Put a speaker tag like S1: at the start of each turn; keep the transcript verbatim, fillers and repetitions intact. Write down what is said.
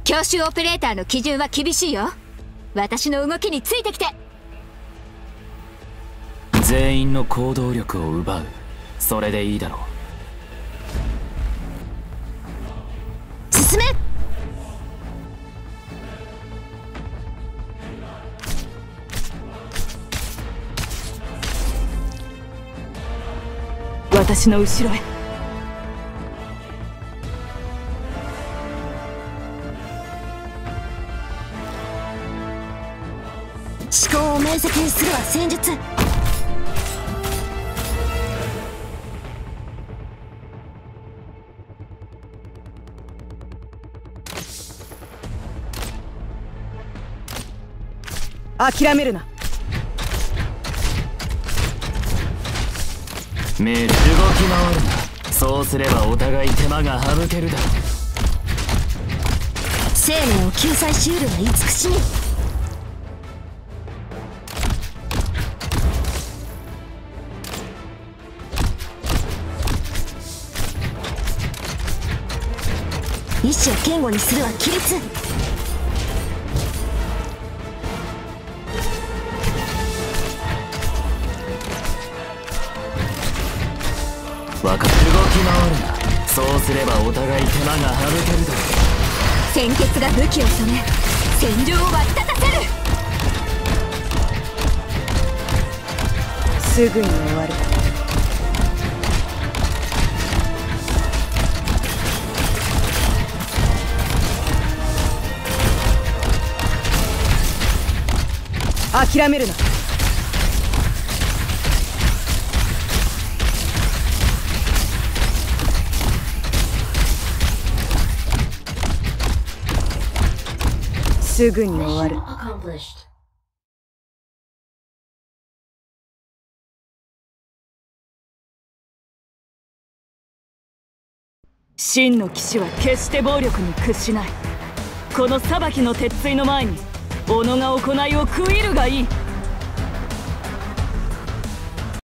S1: 教習オペレーターの基準は厳しいよ。私の動きについてきて。
S2: 全員の行動力を奪う。それでいいだろ
S1: う。進め。
S3: 私の後ろへ。
S1: 思考を明晰にするは戦術。
S3: 諦めるな。
S2: 目動き回るな。そうすればお互い手間が省けるだろう。
S1: 生命を救済しうるは慈しみ。意志を堅固にするは規律。
S2: 分かった。動き回るな。そうすればお互い手間が省けるだろう。
S1: 鮮血が武器を染め戦場を沸き立たせる。
S3: すぐに終わる。諦めるな。すぐに終わる。真の騎士は決して暴力に屈しない。この裁きの鉄槌の前に己が行いを食い入るがいい。